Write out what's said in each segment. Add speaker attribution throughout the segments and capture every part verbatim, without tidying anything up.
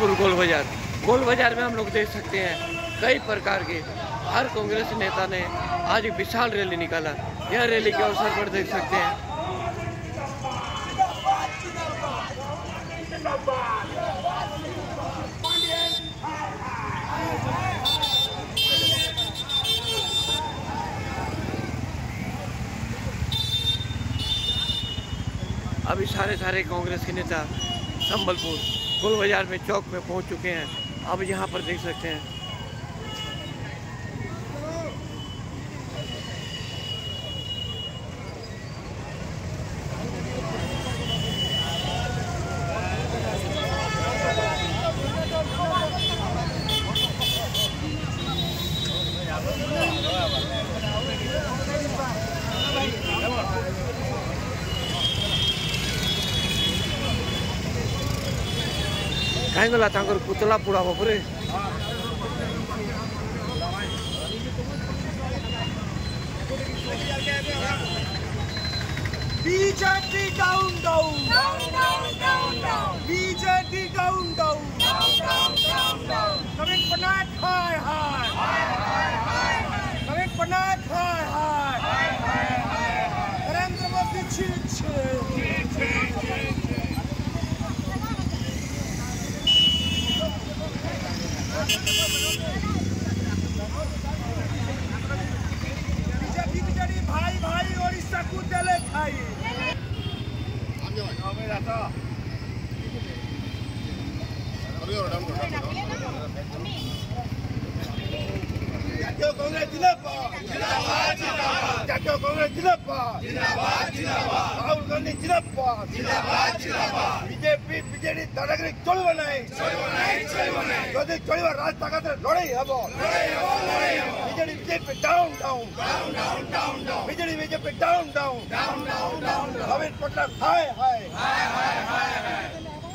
Speaker 1: संबलपुर गोल बाजार। गोल बाजार में हम लोग देख सकते हैं कई प्रकार के हर कांग्रेस नेता ने आज एक विशाल रैली निकाला। यह रैली के अवसर पर देख सकते हैं अभी सारे सारे कांग्रेस के नेता संबलपुर गोल बाजार में चौक में पहुंच चुके हैं। अब यहाँ पर देख सकते हैं कहीं गला तांकर पुतला पूरा बापरे
Speaker 2: BJP down down BJP down down Naveen Patnaik हाय हाय नवीन पटनायक हाय हाय नरेंद्र मोदी छी बीजेपी बीजेडी भाई भाई ओडिशा को देले खाई जातीय कांग्रेस जिंदाबाद जिंदाबाद जिंदाबाद जातीय कांग्रेस जिंदाबाद जिंदाबाद जिंदाबाद राहुल गांधी जिंदाबाद जिंदाबाद जिंदाबाद बीजेपी बीजेडी दादागिरी चलबो नहीं चलबो नहीं चलबो नहीं যদি চলিবা রাজপথে লড়াই হবো লড়াই হবো লড়াই হবো BJD BJP down down down down down down BJD BJP down down down down down Naveen Patnaik हाय हाय हाय हाय हाय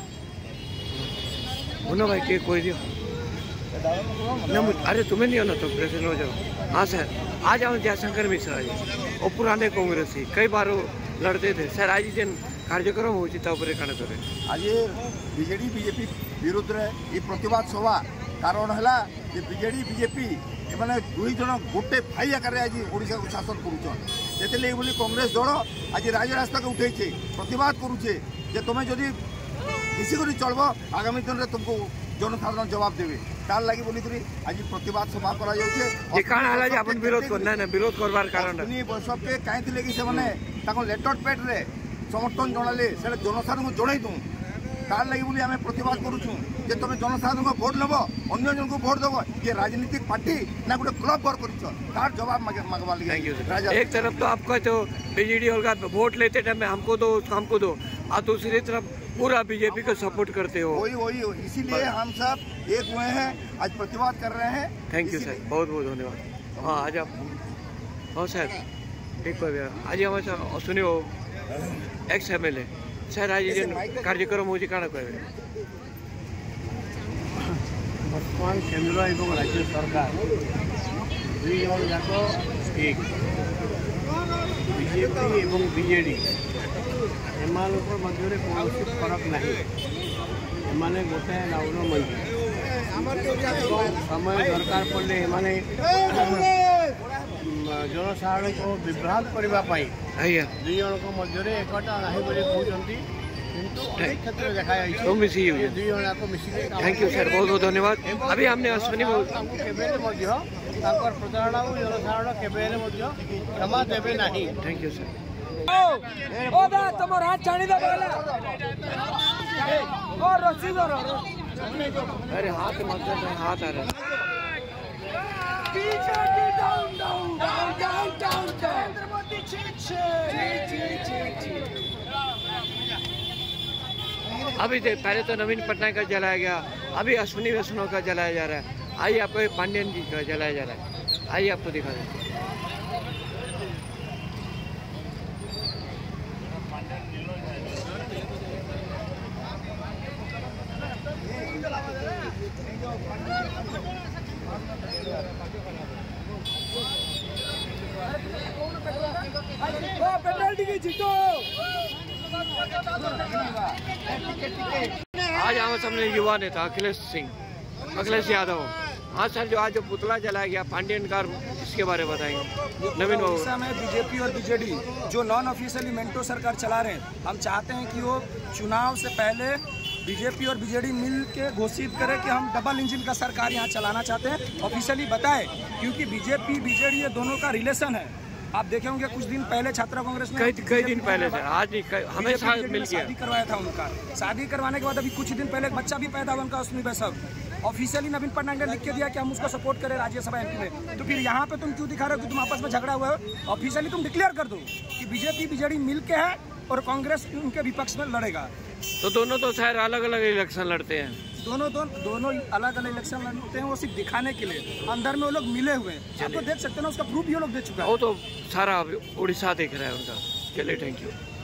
Speaker 1: होना भाई के कोई दियो ना अरे तुम्हें नहीं होना तो प्रेसिडेंट हो जाओ। हाँ सर आ जाओ जयशंकर मिश्रा जी और पुराने कांग्रेसी कई बार लड़ते थे सर आज दिन कार्यक्रम हो काण करे
Speaker 3: आज बीजेडी बीजेपी विरुद्ध ये प्रतिवाद सभा कारण है बीजेडी बीजेपी एमाने दुई जन गोटे भाई आकार आज ओडिशा को शासन करुचन बोली कांग्रेस दल आज राजरास्ता को उठे प्रतिवाद करुचे जे तुम्हें जदि मिसिक चलब आगामी दिन में तुमको जनसाधारण जवाब देवे तार लगी बोली आज प्रतिवाद सभा करा
Speaker 1: विरोध करना ना विरोध करवार कारण
Speaker 3: बसक के कहीं कि से लेटर पैड रे समर्थन जनाले से जनसाधारण को जन दूँ तार लगी बोली आम प्रतिवाद करुचु जे तुम जनसाधारण को भोट लब अन्य जन को भोट दब ये राजनीतिक पार्टी ना गोटे क्लब वर्क कर जवाब मांगवा लगे।
Speaker 1: एक तरफ तो आप कहते हो बीजेडी होगा वोट लेते टाइम में हमको दो हमको दो और दूसरी तरफ पूरा बीजेपी को सपोर्ट करते हो।
Speaker 3: वही वही इसीलिए हम सब एक हुए हैं आज प्रतिवाद कर रहे हैं।
Speaker 1: थैंक यू सर बहुत बहुत धन्यवाद। हाँ आज आप हाँ सर ठीक है आज हमारे सुनियो ex M L A sir आज कार्यक्रम हो कण कह
Speaker 4: बर्तमान केंद्र एवं राज्य सरकार दुई जन जाक एक बीजेपी एवं बीजेडी एमान मध्य कौन फरक नहीं एमाने गोटे राउर मंत्री समय दरकार पड़े एमाने जनसाधारण को विभ्रांत करने दुई जन मध्य एकटा नहीं बोली कहते किंतु अनेक क्षेत्र देखा दुई जन मिसिक।
Speaker 1: थैंक यू सर बहुत बहुत धन्यवाद। अभी हमने अश्विनी
Speaker 4: प्रताड़ना को जनसाधारण केवे क्षमा देवे नहीं।
Speaker 1: Thank you sir.
Speaker 2: ओ बा तमर हाथ छाणी दे बोला ओ रसी दो
Speaker 1: अरे हाथ मत कर हाथ आ रहा
Speaker 2: BJP down down down down Narendra Modi छी छी छी छी
Speaker 1: अभी पहले तो नवीन पटनायक का जलाया गया अभी अश्विनी वैष्णव का जलाया जा रहा है। आइए आपको पांड्यन जी का जलाया जा रहा है। आइए आपको दिखा दें। आज हम पास हमने युवा नेता अखिलेश सिंह अखिलेश यादव। हाँ सर, जो आज जो पुतला जलाया गया पांडियन कार, इसके बारे में बताएंगे नवीन बाबू।
Speaker 5: उड़ीसा में बीजेपी और बीजेडी जो नॉन ऑफिशियली मेंटो सरकार चला रहे हैं, हम चाहते हैं कि वो चुनाव से पहले बीजेपी और बीजेडी मिल के घोषित करे कि हम डबल इंजन का सरकार यहाँ चलाना चाहते हैं, ऑफिशियली बताए, क्योंकि बीजेपी बीजेडी ये दोनों का रिलेशन है। आप देखे होंगे कुछ दिन पहले छात्रा कांग्रेस ने
Speaker 1: कई कई दिन पहले से आज नहीं हमेशा मिल गया
Speaker 5: शादी करवाया था उनका। शादी करवाने के बाद अभी कुछ दिन पहले एक बच्चा भी पैदा हुआ उनका, अश्विनी वैष्णव। ऑफिशियली नवीन पटनायक ने लिख के दिया कि हम उसको सपोर्ट करें राज्यसभा एमपी में। तो फिर यहाँ पे तुम क्यों दिखा रहे हो कि तुम आपस में झगड़ा हुआ हो? ऑफिशियली तुम डिक्लेयर कर दो कि बीजेपी बीजेडी मिल के है और कांग्रेस उनके विपक्ष में लड़ेगा।
Speaker 1: तो दोनों तो शायद अलग अलग इलेक्शन लड़ते हैं।
Speaker 5: दोनों दोनों दोनों अलग अलग इलेक्शन लड़ते हैं, वो सिर्फ दिखाने के लिए। अंदर में वो लोग मिले हुए हैं, आप तो देख सकते हैं ना, उसका प्रूफ भी वो लोग दे चुका है।
Speaker 1: वो तो सारा उड़ीसा देख रहा है उनका। चलिए, थैंक यू।